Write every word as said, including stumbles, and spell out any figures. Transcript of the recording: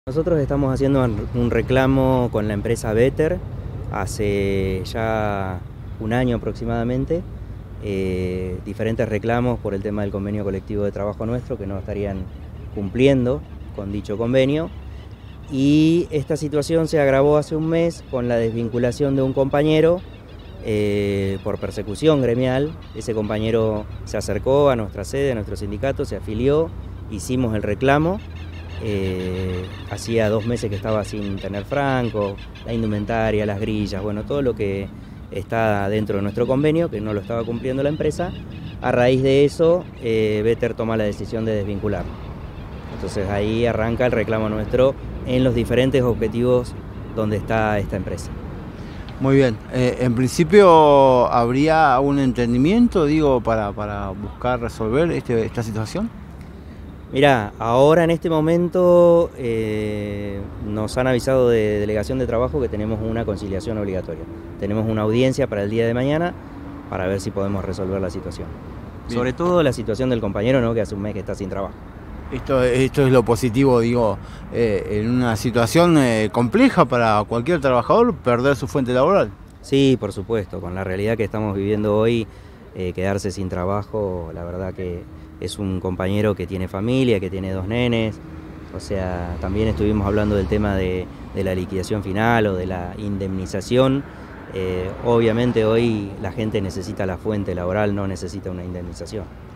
Nosotros estamos haciendo un reclamo con la empresa Better hace ya un año aproximadamente, eh, diferentes reclamos por el tema del convenio colectivo de trabajo nuestro que no estarían cumpliendo con dicho convenio, y esta situación se agravó hace un mes con la desvinculación de un compañero eh, por persecución gremial. Ese compañero se acercó a nuestra sede, a nuestro sindicato, se afilió, hicimos el reclamo. Eh, hacía dos meses que estaba sin tener franco, la indumentaria, las grillas, bueno, todo lo que está dentro de nuestro convenio, que no lo estaba cumpliendo la empresa. A raíz de eso, eh, Better toma la decisión de desvincular. Entonces ahí arranca el reclamo nuestro en los diferentes objetivos donde está esta empresa. Muy bien, eh, en principio habría un entendimiento, digo, para, para buscar resolver este, esta situación. Mirá, ahora en este momento eh, nos han avisado de Delegación de Trabajo que tenemos una conciliación obligatoria. Tenemos una audiencia para el día de mañana para ver si podemos resolver la situación. Bien. Sobre todo la situación del compañero, ¿no?, que hace un mes que está sin trabajo. Esto, esto es lo positivo, digo, eh, en una situación eh, compleja para cualquier trabajador perder su fuente laboral. Sí, por supuesto, con la realidad que estamos viviendo hoy, eh, quedarse sin trabajo, la verdad que es un compañero que tiene familia, que tiene dos nenes. O sea, también estuvimos hablando del tema de, de la liquidación final o de la indemnización. Eh, obviamente hoy la gente necesita la fuente laboral, no necesita una indemnización.